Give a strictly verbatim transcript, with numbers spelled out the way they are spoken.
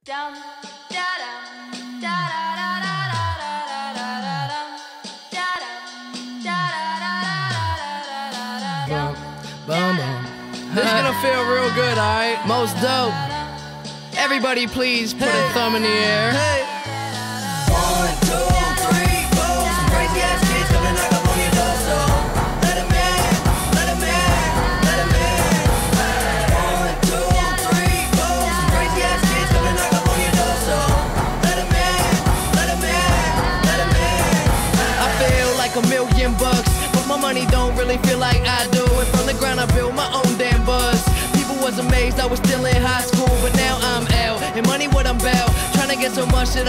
Dum da dum da da da da da da da dum da dum da da da da da da Boom, boom. This is gonna feel real good, alright? Most dope. Everybody please put hey. a thumb in the air. Hey. One, two, three, four. Some crazy ass kids coming knock up on your door, so let 'em in, let 'em in, let 'em in. One, two, three, four. Some crazy ass kids coming knock up on your door, so let 'em in, let 'em in, let 'em in. I feel like a million bucks, but my money don't really feel like I do. And from the ground I built my own damn buzz. People was amazed I was still in high school, but now I'm out. And money what I'm about, trying to get so much that